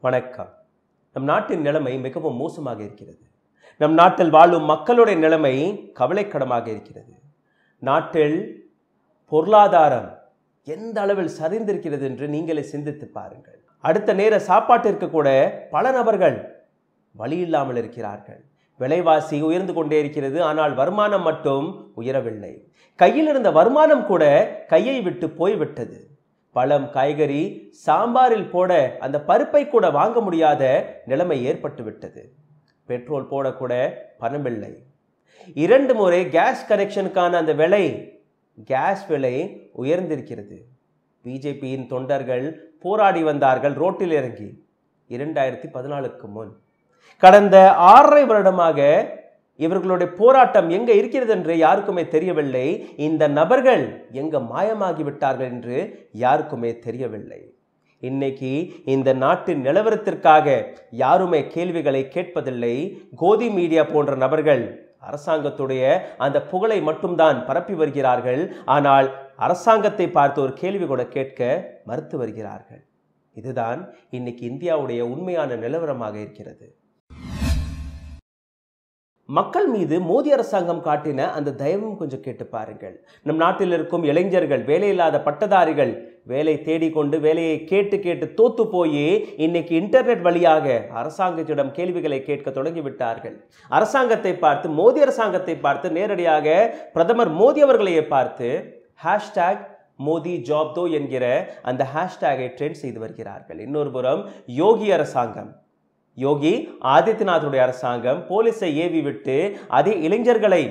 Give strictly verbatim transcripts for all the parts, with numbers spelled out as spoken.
வணக்கம். நம் நாட்டின் நிலைமை மிகவும் மோசமாக இருக்கிறது. நம் நாட்டில் வாழும் மக்களுடைய நிலைமை கவலைக்கிடமாக இருக்கிறது. நாட்டில் பொருளாதாரம் எந்த அளவில் சரிந்திருக்கிறது என்று நீங்களே சிந்தித்து பாருங்கள். அடுத்த நேர சாப்பாட்டிற்கு கூட பல நபர்கள் வழி இல்லாமல் இருக்கிறார்கள். விலைவாசி உயர்ந்து கொண்டே இருக்கிறது. ஆனால் வருமானம் மட்டும் உயரவில்லை. கையில் இருந்த வருமானம் கூட கையை விட்டு போய்விட்டது. பழம், காய்கறி, சாம்பாரில் போட அந்த பருப்பை கூட வாங்க முடியாத நிலைமை ஏற்பட்டு விட்டது. பெட்ரோல் போட கூட பணமில்லை. இரண்டு முறை கேஸ் கனெக்ஷனுக்கான அந்த விலை கேஸ் விலை உயர்ந்திருக்கிறது. பிஜேபியின் தொண்டர்கள் போராடி வந்தார்கள் ரோட்டில் இறங்கி. இரண்டாயிரத்தி பதினாலுக்கு முன் கடந்த ஆறரை வருடமாக இவர்களுடைய போராட்டம் எங்க இருக்கிறது என்று யாருக்குமே தெரியவில்லை. இந்த நபர்கள் எங்க மாயமாகி விட்டார்கள் என்று யாருக்குமே தெரியவில்லை. இன்னைக்கு இந்த நாட்டின் நிலவரத்திற்காக யாருமே கேள்விகளை கேட்பதில்லை. கோதி மீடியா போன்ற நபர்கள் அரசாங்கத்துடைய அந்த புகழை மட்டும்தான் பரப்பி வருகிறார்கள். ஆனால் அரசாங்கத்தை பார்த்து ஒரு கேள்வி கூட கேட்க மறுத்து வருகிறார்கள். இதுதான் இன்னைக்கு இந்தியாவுடைய உண்மையான நிலவரமாக இருக்கிறது. மக்கள் மீது மோடி அரசாங்கம் காட்டின அந்த தயவும் கொஞ்சம் கேட்டு பாருங்கள். நம் நாட்டில் இருக்கும் இளைஞர்கள், வேலையில்லாத பட்டதாரிகள் வேலை தேடிக்கொண்டு வேலையை கேட்டு கேட்டு தோத்து போய் இன்னைக்கு இன்டர்நெட் வழியாக அரசாங்கத்திடம் கேள்விகளை கேட்க தொடங்கிவிட்டார்கள். அரசாங்கத்தை பார்த்து, மோடி அரசாங்கத்தை பார்த்து, நேரடியாக பிரதமர் மோடி அவர்களையே பார்த்து ஹேஷ்டாக் மோடி ஜாப் தோ என்கிற அந்த ஹேஷ்டாகை ட்ரெண்ட் செய்து வருகிறார்கள். இன்னொரு புறம் யோகி அரசாங்கம், யோகி ஆதித்யநாத்துடைய அரசாங்கம் போலீஸை ஏவி விட்டு அதே இளைஞர்களை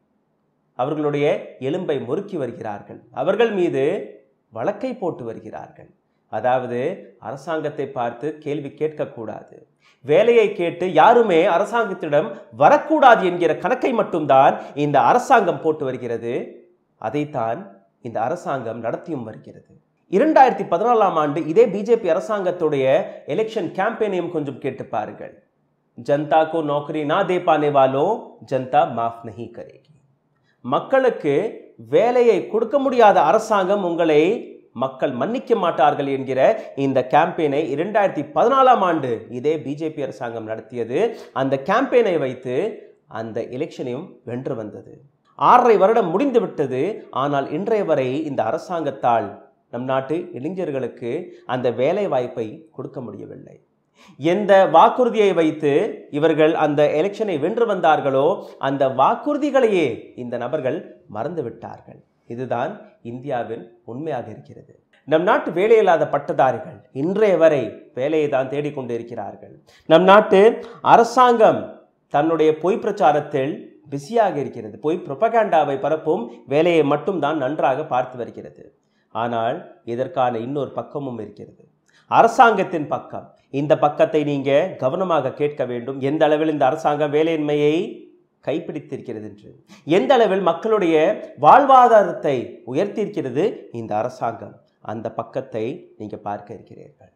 அவர்களுடைய எலும்பை முறுக்கி வருகிறார்கள். அவர்கள் மீது வழக்கை போட்டு வருகிறார்கள். அதாவது அரசாங்கத்தை பார்த்து கேள்வி கேட்கக்கூடாது, வேலையை கேட்டு யாருமே அரசாங்கத்திடம் வரக்கூடாது என்கிற கணக்கை மட்டும்தான் இந்த அரசாங்கம் போட்டு வருகிறது. அதைத்தான் இந்த அரசாங்கம் நடத்தியும் வருகிறது. இரண்டாயிரத்தி பதினாலாம் ஆண்டு இதே பிஜேபி அரசாங்கத்துடைய எலெக்ஷன் கேம்பெயினையும் கொஞ்சம் கேட்டு பாருங்கள். ஜனதா கோ நௌக்கரி நா தே பானே வாலோ ஜனதா மாஃப் நஹி கரேகி. மக்களுக்கு வேலையை கொடுக்க முடியாத அரசாங்கம் உங்களை மக்கள் மன்னிக்க மாட்டார்கள் என்கிற இந்த கேம்பெயினை இரண்டாயிரத்தி பதினாலாம் ஆண்டு இதே பிஜேபி அரசாங்கம் நடத்தியது. அந்த கேம்பெயினை வைத்து அந்த எலெக்ஷனையும் வென்று வந்தது. ஆறரை வருடம் முடிந்து விட்டது. ஆனால் இன்றைய வரை இந்த அரசாங்கத்தால் நம் நாட்டு இளைஞர்களுக்கு அந்த வேலை வாய்ப்பை கொடுக்க முடியவில்லை. எந்த வாக்குறுதியை வைத்து இவர்கள் அந்த எலெக்ஷனை வென்று வந்தார்களோ அந்த வாக்குறுதிகளையே இந்த நபர்கள் மறந்து விட்டார்கள். இதுதான் இந்தியாவின் உண்மையாக இருக்கிறது. நம் நாட்டு வேலையில்லாத பட்டதாரிகள் இன்றைய வரை வேலையை தான் தேடிக்கொண்டு இருக்கிறார்கள். நம் நாட்டு அரசாங்கம் தன்னுடைய பொய் பிரச்சாரத்தில் பிஸியாக இருக்கிறது. பொய் புரொபகண்டாவை பரப்பும் வேலையை மட்டும் தான் நன்றாக பார்த்து வருகிறது. ஆனால் இதற்கான இன்னொரு பக்கமும் இருக்கிறது, அரசாங்கத்தின் பக்கம். இந்த பக்கத்தை நீங்க கவனமாக கேட்க வேண்டும். எந்த அளவில் இந்த அரசாங்கம் வேலையின்மையை கைப்பிடித்திருக்கிறது என்று, எந்த அளவில் மக்களுடைய வாழ்வாதாரத்தை உயர்த்தியிருக்கிறது இந்த அரசாங்கம், அந்த பக்கத்தை நீங்க பார்க்க இருக்கிறீர்கள்.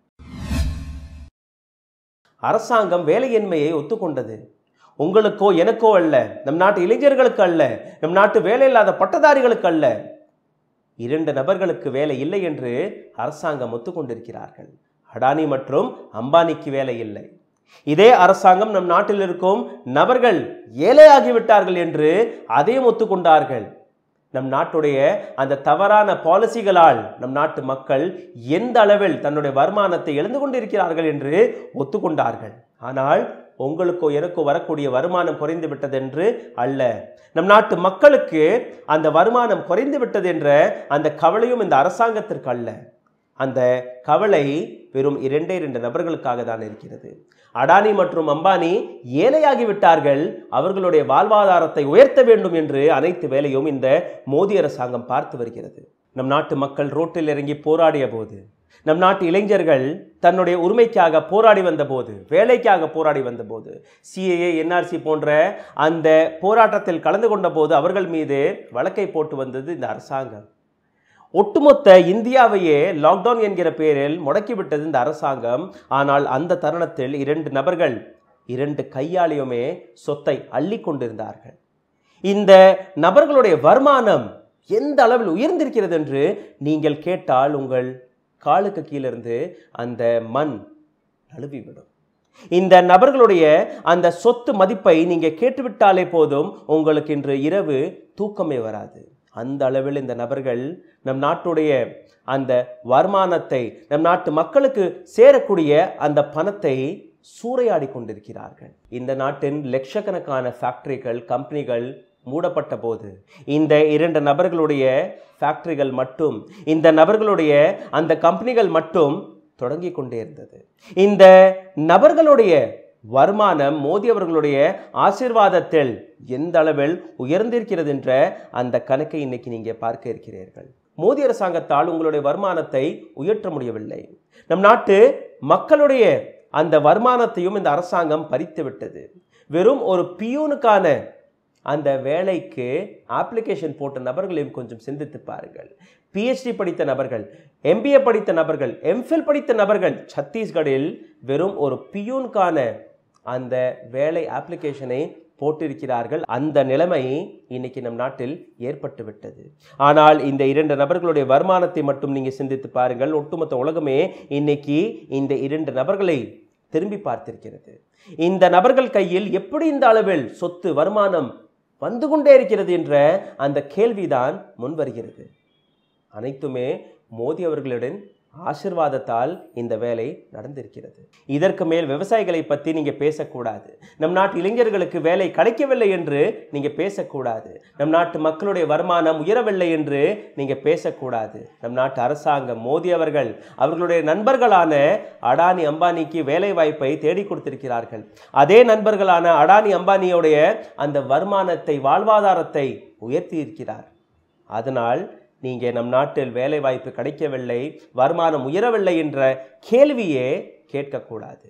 அரசாங்கம் வேலையின்மையை ஒத்துக்கொண்டது. உங்களுக்கோ எனக்கோ அல்ல, நம் நாட்டு இளைஞர்களுக்கு அல்ல, நம் நாட்டு வேலையில்லாத பட்டதாரிகளுக்கு அல்ல. இரண்டு நபர்களுக்கு வேலை இல்லை என்று அரசாங்கம் ஒத்துக்கொண்டிருக்கிறார்கள். அடானி மற்றும் அம்பானிக்கு வேலை இல்லை. இதே அரசாங்கம் நம் நாட்டில் இருக்கும் நபர்கள் ஏழையாகிவிட்டார்கள் என்று அதையும் ஒத்துக்கொண்டார்கள். நம் நாட்டுடைய அந்த தவறான பாலிசிகளால் நம் நாட்டு மக்கள் எந்த அளவில் தன்னுடைய வருமானத்தை இழந்து கொண்டிருக்கிறார்கள் என்று ஒத்துக்கொண்டார்கள். ஆனால் உங்களுக்கோ எனக்கோ வரக்கூடிய வருமானம் குறைந்து விட்டது என்று அல்ல, நம் நாட்டு மக்களுக்கு அந்த வருமானம் குறைந்து விட்டது என்ற அந்த கவலையும் இந்த அரசாங்கத்திற்கு அல்ல. அந்த கவலை வெறும் இரண்டே இரண்டு நபர்களுக்காக தான் இருக்கிறது. அடானி மற்றும் அம்பானி ஏழையாகிவிட்டார்கள், அவர்களுடைய வாழ்வாதாரத்தை உயர்த்த வேண்டும் என்று அனைத்து வேலையும் இந்த மோடி அரசாங்கம் பார்த்து வருகிறது. நம் நாட்டு மக்கள் ரோட்டில் இறங்கி போராடிய போது, நம் நாட்டு இளைஞர்கள் தன்னுடைய உரிமைக்காக போராடி வந்த போது, வேலைக்காக போராடி வந்த போது, சிஏஏ என்ஆர்சி போன்ற அந்த போராட்டத்தில் கலந்து கொண்ட போது அவர்கள் மீது வழக்கை போட்டு வந்தது இந்த அரசாங்கம். ஒட்டுமொத்த இந்தியாவையே லாக்டவுன் என்கிற பெயரில் முடக்கிவிட்டது இந்த அரசாங்கம். ஆனால் அந்த தருணத்தில் இரண்டு நபர்கள் இரண்டு கையாலையுமே சொத்தை அள்ளி கொண்டிருந்தார்கள். இந்த நபர்களுடைய வருமானம் எந்த அளவில் உயர்ந்திருக்கிறது என்று நீங்கள் கேட்டால் உங்கள் காலுக்கு கீழிருந்து அந்த மண் நழுவிவிடும். இந்த நபர்களுடைய அந்த சொத்து மதிப்பை நீங்க கேட்டுவிட்டாலே போதும், உங்களுக்கு இன்று இரவு தூக்கமே வராது. அந்த அளவில் இந்த நபர்கள் நம் நாட்டுடைய அந்த வருமானத்தை, நம் நாட்டு மக்களுக்கு சேரக்கூடிய அந்த பணத்தை சூறையாடி கொண்டிருக்கிறார்கள். இந்த நாட்டின் லட்சக்கணக்கான ஃபேக்டரிகள், கம்பெனிகள் மூடப்பட்ட போது இந்த இரண்டு நபர்களுடைய ஃபேக்டரிகள் மட்டும், இந்த நபர்களுடைய அந்த கம்பெனிகள் மட்டும் தொடங்கி கொண்டே இருந்தது. இந்த நபர்களுடைய வருமானம் மோடி அவர்களுடைய ஆசீர்வாதத்தில் எந்த அளவில் உயர்ந்திருக்கிறது என்ற அந்த கணக்கை இன்னைக்கு நீங்க பார்க்க இருக்கிறீர்கள். மோடி அரசாங்கத்தால் உங்களுடைய வருமானத்தை உயர்த்த முடியவில்லை. நம் நாட்டு மக்களுடைய அந்த வருமானத்தையும் இந்த அரசாங்கம் பறித்து விட்டது. வெறும் ஒரு பியூனுக்கான அந்த வேலைக்கு அப்ளிகேஷன் போட்ட நபர்களையும் கொஞ்சம் சிந்தித்து பாருங்கள். பிஹெச்டி படித்த நபர்கள், எம்பிஏ படித்த நபர்கள், எம்ஃபில் படித்த நபர்கள் சத்தீஸ்கரில் வெறும் ஒரு பியூனுக்கான அந்த வேலை அப்ளிகேஷனை போட்டிருக்கிறார்கள். அந்த நிலைமை இன்னைக்கு நம் நாட்டில் ஏற்பட்டு விட்டது. ஆனால் இந்த இரண்டு நபர்களுடைய வருமானத்தை மட்டும் நீங்க சிந்தித்து பாருங்கள். ஒட்டுமொத்த உலகமே இன்னைக்கு இந்த இரண்டு நபர்களை திரும்பி பார்த்திருக்கிறது. இந்த நபர்கள் கையில் எப்படி இந்த அளவில் சொத்து வருமானம் வந்து கொண்டே இருக்கிறது என்ற அந்த கேள்விதான் முன் வருகிறது. அனைத்துமே மோடி அவர்களுடன் ஆசீர்வாதத்தால் இந்த வேலை நடந்திருக்கிறது. இதற்கு மேல் விவசாயிகளை பற்றி நீங்க பேசக்கூடாது. நம் நாட்டு இளைஞர்களுக்கு வேலை கிடைக்கவில்லை என்று நீங்க பேசக்கூடாது. நம் நாட்டு மக்களுடைய வருமானம் உயரவில்லை என்று நீங்க பேசக்கூடாது. நம் நாட்டு அரசாங்கம் மோடி அவர்கள் அவர்களுடைய நண்பர்களான அடானி அம்பானிக்கு வேலை வாய்ப்பை தேடி கொடுத்திருக்கிறார்கள். அதே நண்பர்களான அடானி அம்பானியுடைய அந்த வருமானத்தை, வாழ்வாதாரத்தை உயர்த்தி இருக்கிறார். அதனால் நீங்க நம் நாட்டில் வேலை வாய்ப்பு கிடைக்கவில்லை, வருமானம் உயரவில்லை என்ற கேள்வியே கேட்கக்கூடாது.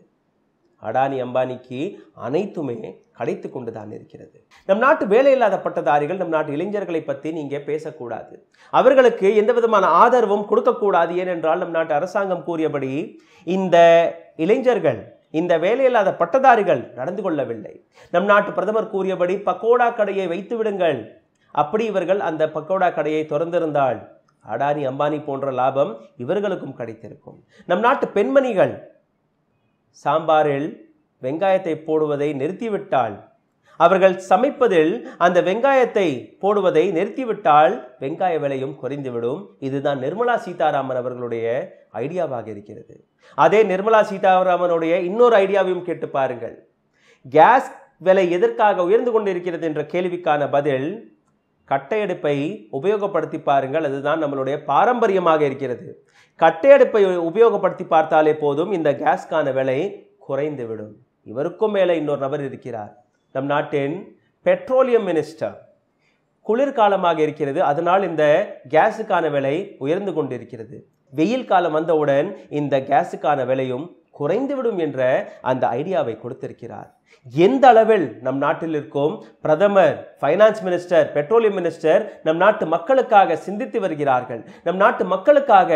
அடானி அம்பானிக்கு அனைத்துமே கிடைத்து கொண்டுதான் இருக்கிறது. நம் நாட்டு வேலையில்லாத பட்டதாரிகள், நம் நாட்டு இளைஞர்களை பற்றி நீங்க பேசக்கூடாது. அவர்களுக்கு எந்த விதமான ஆதரவும் கொடுக்கக்கூடாது. ஏனென்றால் நம் நாட்டு அரசாங்கம் கூறியபடி இந்த இளைஞர்கள், இந்த வேலையில்லாத பட்டதாரிகள் நடந்து கொள்ளவில்லை. நம் நாட்டு பிரதமர் கூறியபடி பக்கோடா கடையை வைத்து விடுங்கள். அப்படி இவர்கள் அந்த பக்கோடா கடையை திறந்திருந்தால் அடானி அம்பானி போன்ற லாபம் இவர்களுக்கும் கிடைத்திருக்கும். நம் நாட்டு பெண்மணிகள் சாம்பாரில் வெங்காயத்தை போடுவதை நிறுத்திவிட்டால், அவர்கள் சமைப்பதில் அந்த வெங்காயத்தை போடுவதை நிறுத்திவிட்டால் வெங்காய விலையும் குறைந்துவிடும். இதுதான் நிர்மலா சீதாராமன் அவர்களுடைய ஐடியாவாக இருக்கிறது. அதே நிர்மலா சீதாராமனுடைய இன்னொரு ஐடியாவையும் கேட்டு பாருங்கள். கேஸ் விலை எதற்காக உயர்ந்து கொண்டிருக்கிறது என்ற கேள்விக்கான பதில், கட்டையடுப்பை உபயோகப்படுத்தி பாருங்கள், அதுதான் நம்மளுடைய பாரம்பரியமாக இருக்கிறது. கட்டையடுப்பை உபயோகப்படுத்தி பார்த்தாலே போதும் இந்த கேஸ்கான விலை குறைந்துவிடும். இவருக்கும் மேலே இன்னொரு நபர் இருக்கிறார், நம் நாட்டின் பெட்ரோலியம் மினிஸ்டர். குளிர்காலமாக இருக்கிறது, அதனால் இந்த கேஸுக்கான விலை உயர்ந்து கொண்டிருக்கிறது. வெயில் காலம் வந்தவுடன் இந்த கேஸுக்கான விலையும் குறைந்துவிடும் என்ற அந்த ஐடியாவை கொடுத்திருக்கிறார். எந்த அளவில் நம் நாட்டில் இருக்கும் பிரதமர், ஃபைனான்ஸ் மினிஸ்டர், பெட்ரோலியம் மினிஸ்டர் நம் நாட்டு மக்களுக்காக சிந்தித்து வருகிறார்கள், நம் நாட்டு மக்களுக்காக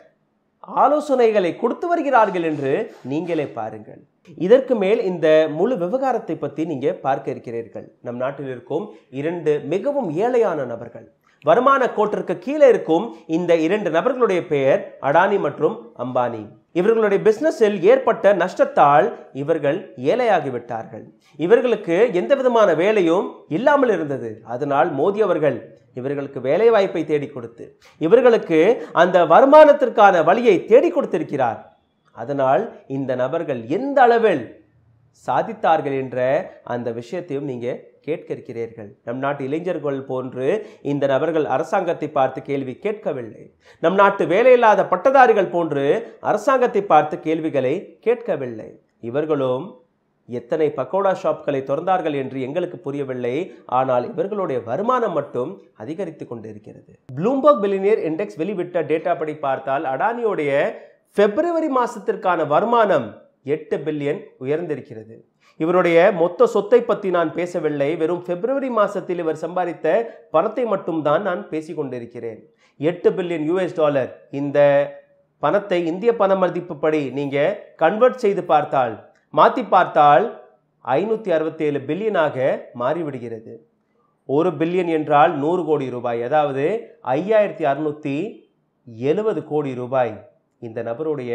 ஆலோசனைகளை கொடுத்து வருகிறார்கள் என்று நீங்களே பாருங்கள். இதற்கு மேல் இந்த முழு விவகாரத்தை பற்றி நீங்க பார்க்க இருக்கிறீர்கள். நம் நாட்டில் இருக்கும் இரண்டு மிகவும் ஏழையான நபர்கள், வருமான கோட்டிற்கு கீழே இருக்கும் இந்த இரண்டு நபர்களுடைய பெயர் அடானி மற்றும் அம்பானி. இவர்களுடைய பிசினஸில் ஏற்பட்ட நஷ்டத்தால் இவர்கள் ஏழையாகிவிட்டார்கள். இவர்களுக்கு எந்த விதமான வேலையும் இல்லாமல் இருந்தது. அதனால் மோடி அவர்கள் இவர்களுக்கு வேலை வாய்ப்பை தேடி கொடுத்து இவர்களுக்கு அந்த வருமானத்திற்கான வழியை தேடி கொடுத்திருக்கிறார். அதனால் இந்த நபர்கள் எந்த அளவில் சாதித்தார்கள் என்ற அந்த விஷயத்தையும் நீங்க கேட்க இருக்கிறீர்கள். நம் நாட்டு இளைஞர்கள் போன்று இந்த நபர்கள் அரசாங்கத்தை பார்த்து கேள்வி கேட்கவில்லை. நம் நாட்டு வேலையில்லாத பட்டதாரிகள் போன்று அரசாங்கத்தை பார்த்து கேள்விகளை கேட்கவில்லை. இவர்களும் எத்தனை பக்கோடா ஷாப்களை திறந்தார்கள் என்று எங்களுக்கு புரியவில்லை. ஆனால் இவர்களுடைய வருமானம் மட்டும் அதிகரித்து கொண்டு இருக்கிறது. ப்ளூம்பர்க் பில்லியனியர் இண்டெக்ஸ் வெளிவிட்ட டேட்டா படி பார்த்தால் அடானியோடைய பிப்ரவரி மாசத்திற்கான வருமானம் எட்டு பில்லியன் உயர்ந்திருக்கிறது. இவருடைய மொத்த சொத்தை பற்றி நான் பேசவில்லை. வெறும் பிப்ரவரி மாசத்தில் இவர் சம்பாதித்த பணத்தை மட்டும் தான் நான் பேசிக் கொண்டிருக்கிறேன். எட்டு பில்லியன் யூஎஸ் டாலர். இந்த பணத்தை இந்திய பண மதிப்புப்படி நீங்க கன்வெர்ட் செய்து பார்த்தால், மாற்றி பார்த்தால் ஐநூற்றி அறுபத்தி ஏழு பில்லியனாக மாறிவிடுகிறது. ஒரு பில்லியன் என்றால் நூறு கோடி ரூபாய், அதாவது ஐயாயிரத்தி அறுநூற்றி எழுபது கோடி ரூபாய் இந்த நபருடைய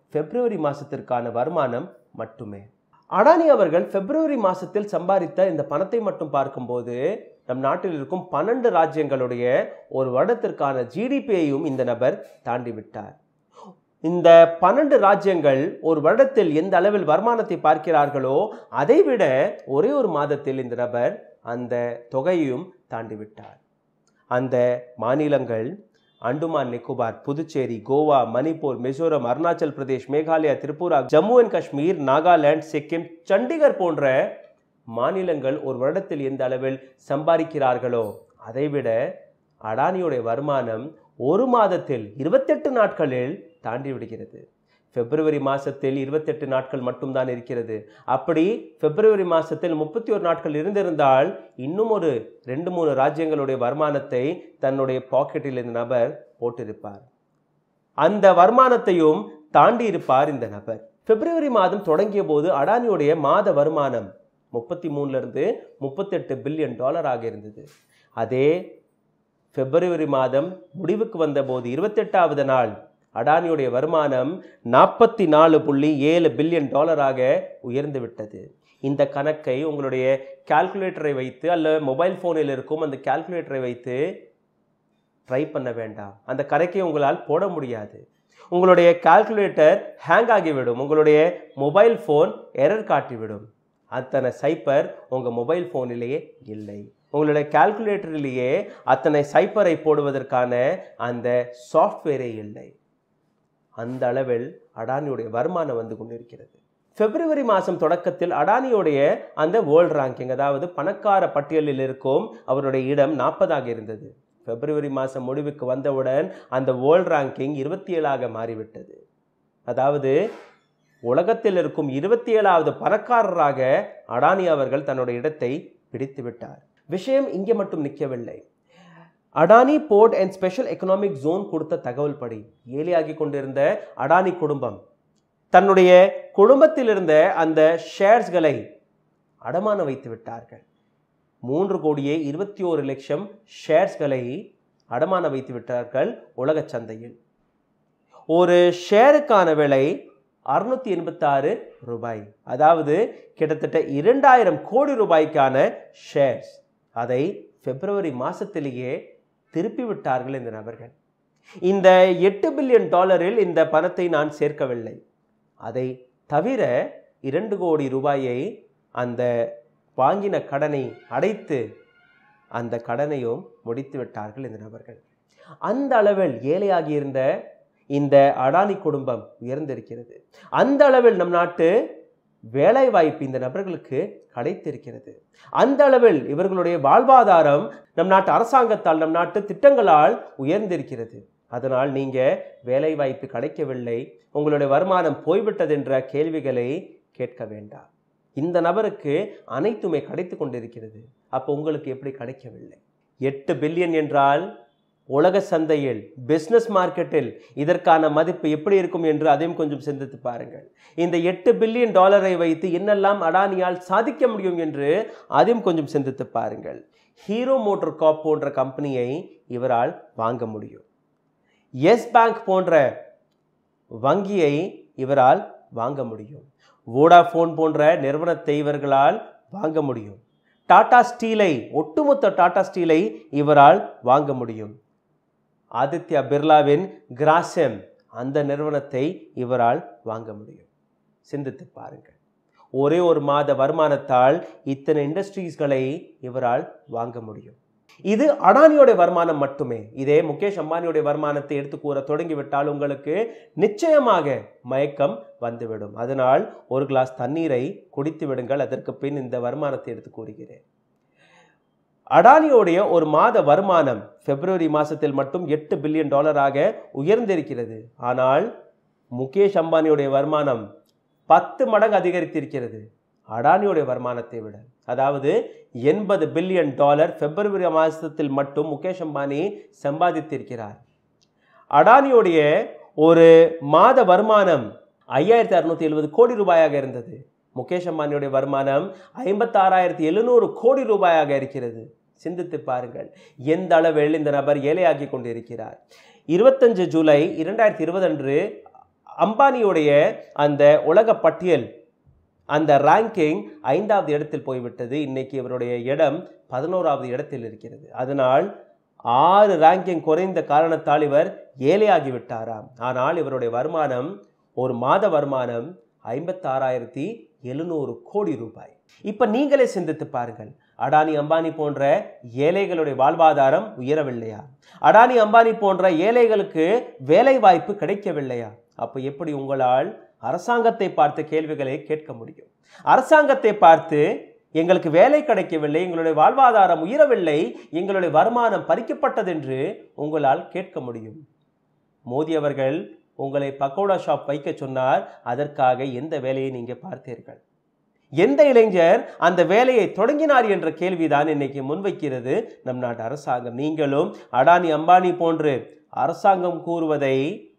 பிப்ரவரி மாசத்திற்கான வருமானம் மட்டுமே. அடானி அவர்கள் பிப்ரவரி மாசத்தில் சம்பாதித்த இந்த பணத்தை மட்டும் பார்க்கும்போது நம் நாட்டில் இருக்கும் பன்னெண்டு ராஜ்யங்களுடைய ஒரு வருடத்திற்கான ஜிடிபியையும் இந்த நபர் தாண்டி விட்டார். இந்த பன்னெண்டு ராஜ்யங்கள் ஒரு வருடத்தில் எந்த அளவில் வருமானத்தை பார்க்கிறார்களோ அதை விட ஒரே ஒரு மாதத்தில் இந்த நபர் அந்த தொகையையும் தாண்டி விட்டார். அந்த மாநிலங்கள் அண்டுமான் நிக்கோபார், புதுச்சேரி, கோவா, மணிப்பூர், மிசோரம், அருணாச்சல் பிரதேஷ், மேகாலயா, திரிபுரா, ஜம்மு அண்ட் காஷ்மீர், நாகாலாந்து, சிக்கிம், சண்டிகர் போன்ற மாநிலங்கள் ஒரு வருடத்தில் எந்த அளவில் சம்பாதிக்கிறார்களோ அதைவிட அடானியுடைய வருமானம் ஒரு மாதத்தில் இருபத்தெட்டு நாட்களில் தாண்டி விடுகிறது. பிப்ரவரி மாசத்தில் இருபத்தெட்டு நாட்கள் மட்டும்தான் இருக்கிறது. அப்படி பிப்ரவரி மாசத்தில் முப்பத்தி ஒரு நாட்கள் இருந்திருந்தால் இன்னும் ஒரு ரெண்டு மூணு ராஜ்யங்களுடைய வருமானத்தை தன்னுடைய பாக்கெட்டில் இந்த நபர் போட்டிருப்பார். அந்த வருமானத்தையும் தாண்டி இருப்பார் இந்த நபர். பிப்ரவரி மாதம் தொடங்கிய போது அடானியுடைய மாத வருமானம் முப்பத்தி மூணுல இருந்து முப்பத்தி எட்டு பில்லியன் டாலர் ஆக இருந்தது. அதே பிப்ரவரி மாதம் முடிவுக்கு வந்த போது இருபத்தி எட்டாவது நாள் அடானியுடைய வருமானம் நாற்பத்தி நாலு புள்ளி ஏழு பில்லியன் டாலராக உயர்ந்து விட்டது. இந்த கணக்கை உங்களுடைய கால்குலேட்டரை வைத்து அல்ல மொபைல் போனில் இருக்கும் அந்த கால்குலேட்டரை வைத்து ட்ரை பண்ண வேண்டாம். அந்த கணக்கை உங்களால் போட முடியாது. உங்களுடைய கால்குலேட்டர் ஹேங் ஆகிவிடும். உங்களுடைய மொபைல் போன் எரர் காட்டிவிடும். அத்தனை சைப்பர் உங்க மொபைல் போனிலேயே இல்லை. உங்களுடைய கால்குலேட்டரிலேயே அத்தனை சைப்பரை போடுவதற்கான அந்த சாஃப்ட்வேரே இல்லை. அந்த அளவில் அடானியுடைய வருமானம் வந்து கொண்டிருக்கிறது. பிப்ரவரி மாதம் தொடக்கத்தில் அடானியுடைய அந்த வேர்ல்ட் ரேங்கிங், அதாவது பணக்கார பட்டியலில் இருக்கும் அவருடைய இடம் நாற்பதாக இருந்தது. பிப்ரவரி மாதம் முடிவுக்கு வந்தவுடன் அந்த வேர்ல்ட் ரேங்கிங் இருபத்தி ஏழாக மாறிவிட்டது. அதாவது உலகத்தில் இருக்கும் இருபத்தி ஏழாவது பணக்காரராக அடானி அவர்கள் தன்னுடைய இடத்தை பிடித்து விட்டார். விஷயம் இங்கே மட்டும் நிற்கவில்லை. Adani port and special economic zone கொடுத்த தகவல் படி ஏழையாகி கொண்டிருந்த அடானி குடும்பம் தன்னுடைய குடும்பத்தில் இருந்த அந்த ஷேர்ஸ்களை அடமான வைத்து விட்டார்கள். மூன்று கோடியே இருபத்தி ஓரு லட்சம் ஷேர்ஸ்களை அடமான வைத்து விட்டார்கள் உலக சந்தையில். ஒரு ஷேருக்கான விலை அறுநூத்தி எண்பத்தி ஆறு ரூபாய், அதாவது கிட்டத்தட்ட இரண்டாயிரம் கோடி ரூபாய்க்கான ஷேர்ஸ். அதை பிப்ரவரி மாசத்திலேயே திருப்பி விட்டார்கள் இந்த நபர்கள். இந்த எட்டு பில்லியன் டாலரில் இந்த பணத்தை நான் சேர்க்கவில்லை. அதை தவிர இரண்டு கோடி ரூபாயை அந்த வாங்கின கடனை அடைத்து அந்த கடனையும் முடித்து விட்டார்கள் இந்த நபர்கள். அந்த அளவில் ஏழையாகி இருந்த இந்த அடானி குடும்பம் உயர்ந்திருக்கிறது. அந்த அளவில் நம் நாட்டு வேலை வாய்ப்பு இந்த நபர்களுக்கு கிடைத்திருக்கிறது. அந்த அளவில் இவர்களுடைய வாழ்வாதாரம் நம் நாட்டு அரசாங்கத்தால் நம் நாட்டு திட்டங்களால் உயர்ந்திருக்கிறது. அதனால் நீங்க வேலை வாய்ப்பு கிடைக்கவில்லை, உங்களுடைய வருமானம் போய்விட்டது என்ற கேள்விகளை கேட்க வேண்டாம். இந்த நபருக்கு அனைத்துமே கிடைத்து கொண்டிருக்கிறது. அப்போ உங்களுக்கு எப்படி கிடைக்கவில்லை? எட்டு பில்லியன் என்றால் உலக சந்தையில் பிஸ்னஸ் மார்க்கெட்டில் இதற்கான மதிப்பு எப்படி இருக்கும் என்று அதையும் கொஞ்சம் சிந்தித்து பாருங்கள். இந்த எட்டு பில்லியன் டாலரை வைத்து என்னெல்லாம் அடானியால் சாதிக்க முடியும் என்று அதையும் கொஞ்சம் சிந்தித்து பாருங்கள். ஹீரோ மோட்டார் கார்ப் போன்ற கம்பெனியை இவரால் வாங்க முடியும். எஸ் பேங்க் போன்ற வங்கியை இவரால் வாங்க முடியும். வோடாஃபோன் போன்ற நிறுவனத்தை இவர்களால் வாங்க முடியும். டாடா ஸ்டீலை, ஒட்டுமொத்த டாடா ஸ்டீலை இவரால் வாங்க முடியும். ஆதித்யா பிர்லாவின் கிராசம் அந்த நிறுவனத்தை இவரால் வாங்க முடியும். சிந்தித்து பாருங்கள். ஒரே ஒரு மாத வருமானத்தால் இத்தனை இண்டஸ்ட்ரீஸ்களை இவரால் வாங்க முடியும். இது அடானியோட வருமானம் மட்டுமே. இதே முகேஷ் அம்பானியோட வருமானத்தை எடுத்து கூற தொடங்கிவிட்டால் உங்களுக்கு நிச்சயமாக மயக்கம் வந்துவிடும். அதனால் ஒரு கிளாஸ் தண்ணீரை குடித்து விடுங்கள். அதற்கு பின் இந்த வருமானத்தை எடுத்து கூறுகிறேன். அடானியோடைய ஒரு மாத வருமானம் பிப்ரவரி மாசத்தில் மட்டும் எட்டு பில்லியன் டாலராக உயர்ந்திருக்கிறது. ஆனால் முகேஷ் அம்பானியோடைய வருமானம் பத்து மடங்கு அதிகரித்திருக்கிறது அடானியோடைய வருமானத்தை விட. அதாவது எண்பது பில்லியன் டாலர் பிப்ரவரி மாசத்தில் மட்டும் முகேஷ் அம்பானி சம்பாதித்திருக்கிறார். அடானியோடைய ஒரு மாத வருமானம் ஐயாயிரத்தி அறுநூத்தி எழுபது கோடி ரூபாயாக இருந்தது. முகேஷ் அம்பானியுடைய வருமானம் ஐம்பத்தி ஆறாயிரத்தி எழுநூறு கோடி ரூபாயாக இருக்கிறது. சிந்தித்து பாருங்கள் எந்த அளவில் இந்த நபர் ஏழையாகி கொண்டிருக்கிறார். இருபத்தஞ்சு ஜூலை இரண்டாயிரத்தி இருபது அன்று அம்பானியுடைய அந்த உலக பட்டியல், அந்த ரேங்கிங் ஐந்தாவது இடத்தில் போய்விட்டது. இன்னைக்கு இவருடைய இடம் பதினோராவது இடத்தில் இருக்கிறது. அதனால் ஆறு ரேங்கிங் குறைந்த காரணத்தால் இவர் ஏழையாகி விட்டாராம். ஆனால் இவருடைய வருமானம், ஒரு மாத வருமானம் ஐம்பத்தி ஆறாயிரத்தி எழுநூறு கோடி ரூபாய். இப்ப நீங்களே சிந்தித்து பாருங்கள், அடானி அம்பானி போன்ற ஏழைகளுடைய வாழ்வாதாரம் உயரவில்லையா? அடானி அம்பானி போன்ற ஏழைகளுக்கு வேலை வாய்ப்பு கிடைக்கவில்லையா? அப்ப எப்படி உங்களால் அரசாங்கத்தை பார்த்து கேள்விகளை கேட்க முடியும்? அரசாங்கத்தை பார்த்து எங்களுக்கு வேலை கிடைக்கவில்லை, எங்களுடைய வாழ்வாதாரம் உயரவில்லை, எங்களுடைய வருமானம் பறிக்கப்பட்டது என்று உங்களால் கேட்க முடியும்? மோடி அவர்கள் உங்களை பக்கோடா ஷாப் வைக்க சொன்னார். அதற்காக எந்த வேலையை நீங்க பார்த்தீர்கள்? எந்த இளைஞர் அந்த வேலையை தொடங்கினார் என்ற கேள்விதான் இன்னைக்கு முன்வைக்கிறது நம் நாட்டு அரசாங்கம். நீங்களும் அடானி அம்பானி போன்று அரசாங்கம் கூறுவதை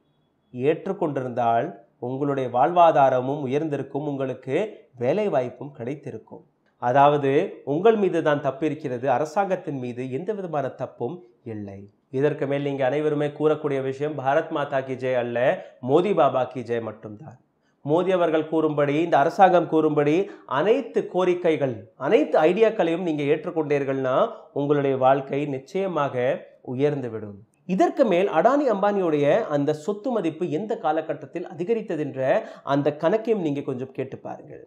ஏற்றுக்கொண்டிருந்தால் உங்களுடைய வாழ்வாதாரமும் உயர்ந்திருக்கும், உங்களுக்கு வேலை வாய்ப்பும் கிடைத்திருக்கும். அதாவது உங்கள் மீது தான் தப்பு இருக்கிறது, அரசாங்கத்தின் மீது எந்த விதமான தப்பும் இல்லை. இதற்கு மேல் நீங்க அனைவருமே கூறக்கூடிய விஷயம் பாரத் மாதா கி ஜெய் அல்ல, மோடி பாபா கி ஜெய் மட்டும்தான். மோடி அவர்கள் கூறும்படி, இந்த அரசாங்கம் கூறும்படி அனைத்து கோரிக்கைகள், அனைத்து ஐடியாக்களையும் நீங்க ஏற்றுக்கொண்டீர்கள்னா உங்களுடைய வாழ்க்கை நிச்சயமாக உயர்ந்துவிடும். இதற்கு மேல் அடானி அம்பானியுடைய அந்த சொத்து மதிப்பு எந்த காலகட்டத்தில் அதிகரித்தது என்ற அந்த கணக்கையும் நீங்க கொஞ்சம் கேட்டு பாருங்கள்.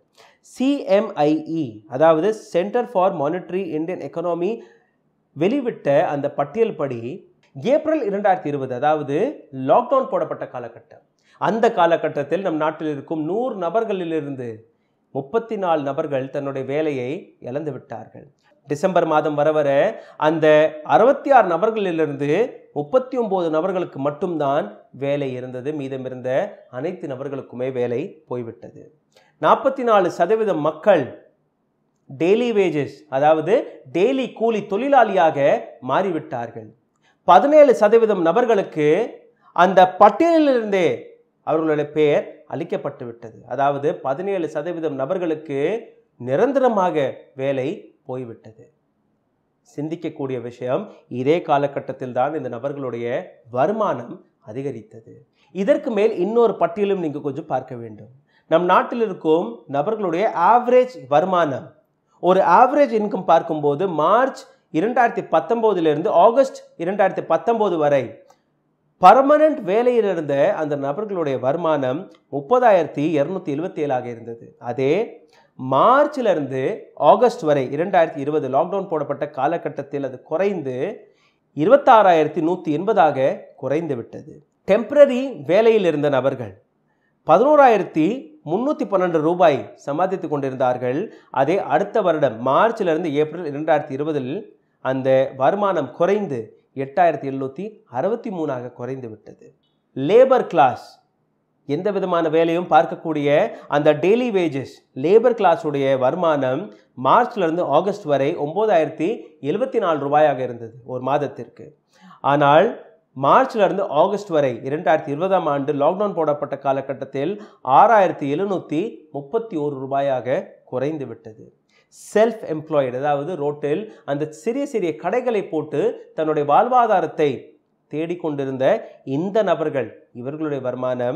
சிஎம்ஐஇ, அதாவது centre for monetary Indian economy வெளிவிட்ட அந்த பட்டியல் படி ஏப்ரல் இரண்டாயிரத்தி இருபது, அதாவது லாக்டவுன் போடப்பட்ட காலகட்டம், அந்த காலகட்டத்தில் நம் நாட்டில் இருக்கும் நூறு நபர்களிலிருந்து முப்பத்தி நாலு நபர்கள் தன்னுடைய வேலையை இழந்து விட்டார்கள். டிசம்பர் மாதம் வர வர அந்த அறுபத்தி ஆறு நபர்களிலிருந்து முப்பத்தி ஒன்பது நபர்களுக்கு மட்டும்தான் வேலை இருந்தது. மீதம் இருந்த அனைத்து நபர்களுக்குமே வேலை போய்விட்டது. நாற்பத்தி நாலு சதவீதம் மக்கள் டெய்லி வேஜஸ், அதாவது டெய்லி கூலி தொழிலாளியாக மாறிவிட்டார்கள். பதினேழு சதவீதம் நபர்களுக்கு அந்த பட்டியலிலிருந்தே அவர்களுடைய பெயர் அளிக்கப்பட்டு விட்டது. அதாவது பதினேழு சதவீதம் நபர்களுக்கு நிரந்தரமாக வேலை போய்விட்டது. சிந்திக்கக்கூடிய விஷயம், இதே காலகட்டத்தில் தான் இந்த நபர்களுடைய வருமானம் அதிகரித்தது. இதற்கு மேல் இன்னொரு பட்டியலும் நீங்க கொஞ்சம் பார்க்க வேண்டும். நம் நாட்டில் இருக்கும் நபர்களுடைய ஆவரேஜ் வருமானம், ஒரு ஆவரேஜ் இன்கம் பார்க்கும்போது மார்ச் இரண்டாயிரத்தி பத்தொன்பதிலிருந்து ஆகஸ்ட் இரண்டாயிரத்தி பத்தொன்பது வரை பர்மனன்ட் வேலையில் இருந்த அந்த நபர்களுடைய வருமானம் முப்பதாயிரத்தி இருநூத்தி எழுபத்தி ஏழாக இருந்தது. அதே மார்ச்ல இருந்து ஆகஸ்ட் வரை இரண்டாயிரத்தி இருபது லாக்டவுன் போடப்பட்ட காலகட்டத்தில் அது குறைந்து இருபத்தி ஆறாயிரத்தி நூத்தி எண்பதாக குறைந்து விட்டது. டெம்பரரி வேலையில் இருந்த நபர்கள் பதினோராயிரத்தி முன்னூத்தி பன்னெண்டு ரூபாய் சம்பாதித்துக் கொண்டிருந்தார்கள். அதே அடுத்த வருடம் மார்ச்ல இருந்து ஏப்ரல் இரண்டாயிரத்தி இருபதில் அந்த வருமானம் குறைந்து எட்டாயிரத்தி எழுநூத்தி அறுபத்தி மூணாக குறைந்து விட்டது. லேபர் கிளாஸ், எந்த விதமான வேலையும் பார்க்கக்கூடிய அந்த டெய்லி வேஜஸ் லேபர் கிளாஸ் உடைய வருமானம் மார்ச்ல இருந்து ஆகஸ்ட் வரை ஒன்பதாயிரத்தி எழுபத்தி நாலு ரூபாயாக இருந்தது ஒரு மாதத்திற்கு. ஆனால் மார்ச்ல இருந்து ஆகஸ்ட் வரை இரண்டாயிரத்தி இருபதாம் ஆண்டு லாக்டவுன் போடப்பட்ட காலகட்டத்தில் ஆறாயிரத்தி எழுநூத்தி முப்பத்தி ஒரு ரூபாயாக குறைந்து விட்டது. செல்ஃப் எம்ப்ளாய்டு, அதாவது ரோட்டில் அந்த சிறிய சிறிய கடைகளை போட்டு தன்னுடைய வாழ்வாதாரத்தை தேடிக்கொண்டிருந்த இந்த நபர்கள், இவர்களுடைய வருமானம்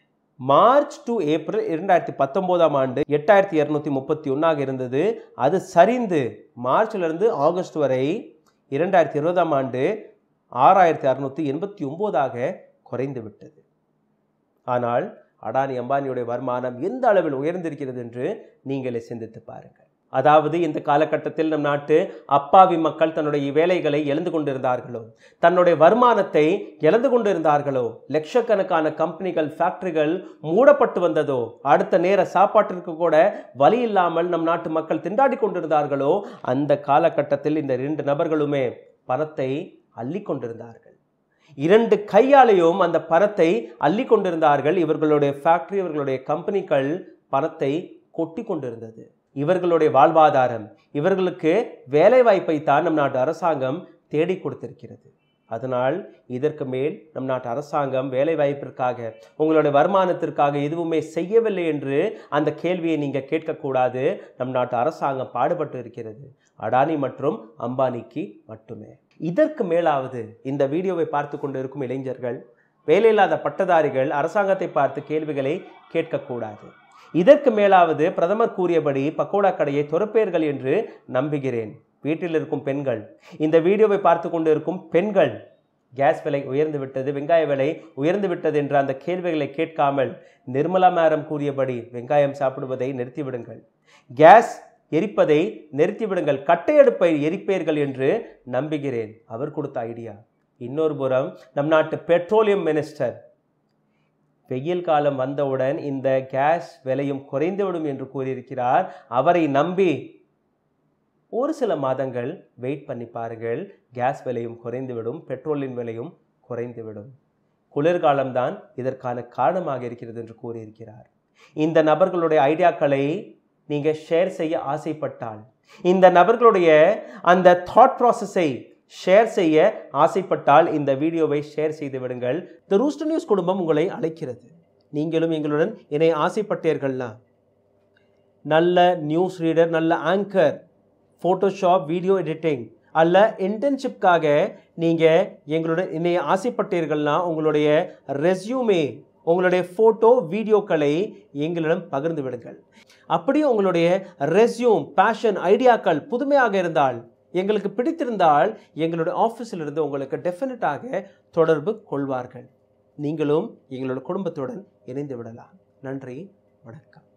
மார்ச் டு ஏப்ரல் இரண்டாயிரத்தி பத்தொன்பதாம் ஆண்டு எட்டாயிரத்தி இருநூத்தி முப்பத்தி ஒன்னாக இருந்தது. அது சரிந்து மார்ச்ல இருந்து ஆகஸ்ட் வரை இரண்டாயிரத்தி இருபதாம் ஆண்டு ஆறாயிரத்தி அறுநூத்தி எண்பத்தி ஒன்பதாக குறைந்து விட்டது. ஆனால் அடானி அம்பானியுடைய வருமானம் எந்த அளவில் உயர்ந்திருக்கிறது என்று நீங்களே சிந்தித்து பாருங்கள். அதாவது இந்த காலகட்டத்தில் நம் நாட்டு அப்பாவி மக்கள் தன்னுடைய வேலைகளை இழந்து கொண்டிருந்தார்களோ, தன்னுடைய வருமானத்தை இழந்து கொண்டிருந்தார்களோ, லட்சக்கணக்கான கம்பெனிகள் ஃபேக்டரிகள் மூடப்பட்டு வந்ததோ, அடுத்த நேர சாப்பாட்டிற்கு கூட வழி இல்லாமல் நம் நாட்டு மக்கள் திண்டாடி கொண்டிருந்தார்களோ, அந்த காலகட்டத்தில் இந்த இரண்டு நபர்களுமே பணத்தை அள்ளி கொண்டிருந்தார்கள். இரண்டு கையாலையும் அந்த பணத்தை அள்ளி கொண்டிருந்தார்கள். இவர்களுடைய ஃபேக்டரி, இவர்களுடைய கம்பெனிகள் பணத்தை கொட்டி கொண்டிருந்தது. இவர்களுடைய வாழ்வாதாரம், இவர்களுக்கு வேலை வாய்ப்பை தான் நம் நாட்டு அரசாங்கம் தேடி கொடுத்திருக்கிறது. அதனால் இதற்கு மேல் நம் நாட்டு அரசாங்கம் வேலை வாய்ப்பிற்காக, உங்களுடைய வருமானத்திற்காக எதுவுமே செய்யவில்லை என்று அந்த கேள்வியை நீங்க கேட்கக்கூடாது. நம் நாட்டு அரசாங்கம் பாடுபட்டு இருக்கிறது அடானி மற்றும் அம்பானிக்கு மட்டுமே. இதற்கு மேலாவது இந்த வீடியோவை பார்த்து கொண்டு இருக்கும் இளைஞர்கள், வேலையில்லாத பட்டதாரிகள் அரசாங்கத்தை பார்த்து கேள்விகளை கேட்கக்கூடாது. இதற்கு மேலாவது பிரதமர் கூறியபடி பக்கோடா கடையை துறப்பேர்கள் என்று நம்புகிறேன். வீட்டில் இருக்கும் பெண்கள், இந்த வீடியோவை பார்த்து கொண்டு இருக்கும் பெண்கள், கேஸ் விலை உயர்ந்து விட்டது, வெங்காய விலை உயர்ந்து விட்டது என்ற அந்த கேள்விகளை கேட்காமல் நிர்மலா மேடம் கூறியபடி வெங்காயம் சாப்பிடுவதை நிறுத்திவிடுங்கள், கேஸ் எரிப்பதை நிறுத்திவிடுங்கள், கட்டையடுப்பை எரிப்பீர்கள் என்று நம்புகிறேன். அவர் கொடுத்த ஐடியா. இன்னொரு புறம் நம் நாட்டு பெட்ரோலியம் மினிஸ்டர் வெயில் காலம் வந்தவுடன் இந்த கேஸ் விலையும் குறைந்துவிடும் என்று கூறியிருக்கிறார். அவரை நம்பி ஒரு சில மாதங்கள் வெயிட் பண்ணி பாருங்கள், கேஸ் விலையும் குறைந்துவிடும், பெட்ரோலின் விலையும் குறைந்துவிடும். குளிர்காலம்தான் இதற்கான காரணமாக இருக்கிறது என்று கூறியிருக்கிறார். இந்த நபர்களுடைய ஐடியாக்களை நீங்க ஷேர் செய்ய ஆசைப்பட்டால், இந்த நபர்களுடைய அந்த தாட் ப்ராசஸை ஷேர் செய்ய ஆசைப்பட்டால் இந்த வீடியோவை ஷேர் செய்து விடுங்கள். தி ரூஸ்டர் நியூஸ் குடும்பம் உங்களை அழைக்கிறது. நீங்களும் எங்களுடன் இணைய ஆசைப்பட்டீர்கள்னா நல்ல நியூஸ் ரீடர், நல்ல ஆங்கர், ஃபோட்டோஷாப், வீடியோ எடிட்டிங் அல்ல இன்டர்ன்ஷிப்காக நீங்கள் எங்களுடன் இணைய ஆசைப்பட்டீர்கள்னா உங்களுடைய ரெஸ்யூமே, உங்களுடைய ஃபோட்டோ, வீடியோக்களை எங்களிடம் பகிர்ந்து விடுங்கள். அப்படியே உங்களுடைய ரெஸ்யூம், பேஷன், ஐடியாக்கள் புதுமையாக இருந்தால், எங்களுக்கு பிடித்திருந்தால் எங்களுடைய ஆஃபீஸில் இருந்து உங்களுக்கு டெஃபினட்டாக தொடர்பு கொள்வார்கள். நீங்களும் எங்களோட குடும்பத்துடன் இணைந்து விடலாம். நன்றி, வணக்கம்.